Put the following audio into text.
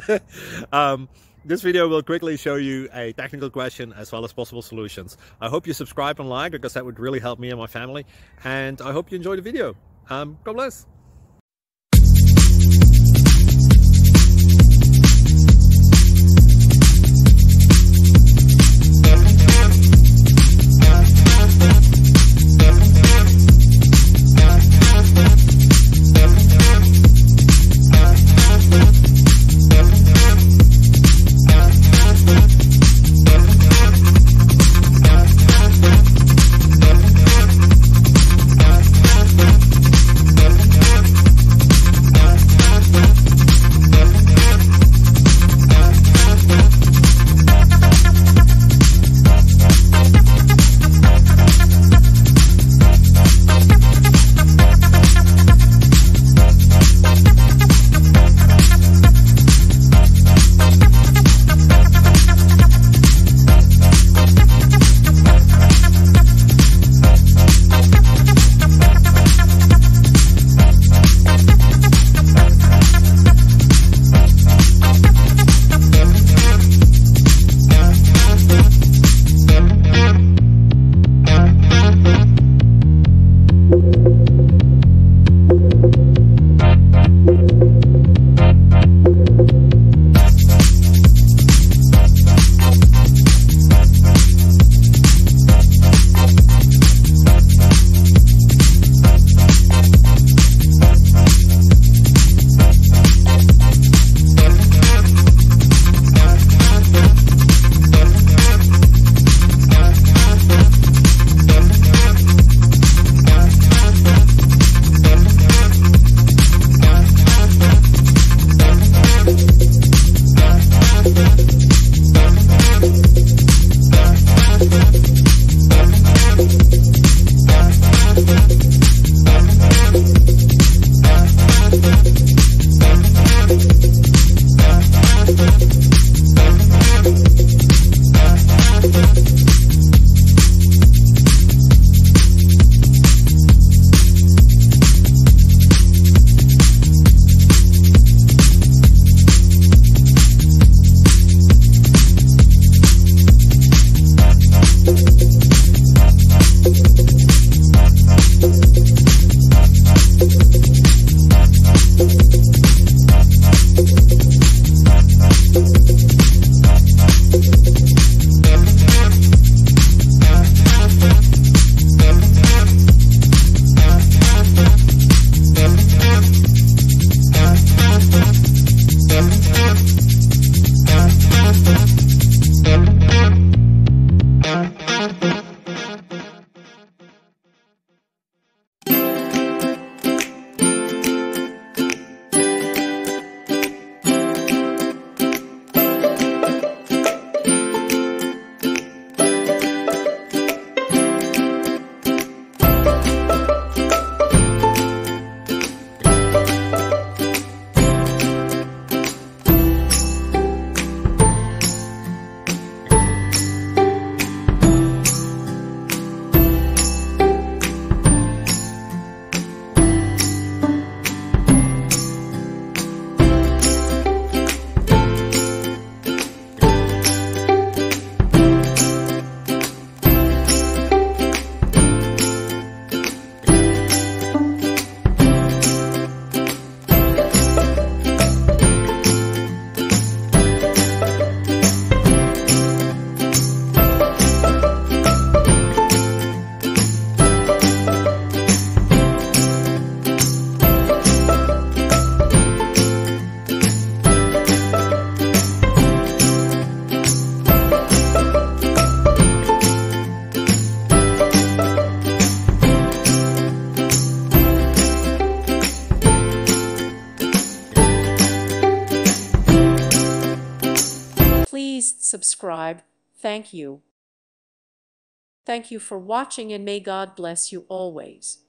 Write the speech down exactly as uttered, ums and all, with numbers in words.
um, this video will quickly show you a technical question as well as possible solutions. I hope you subscribe and like, because that would really help me and my family. And I hope you enjoy the video. Um, God bless. Please subscribe. Thank you. Thank you for watching, and may God bless you always.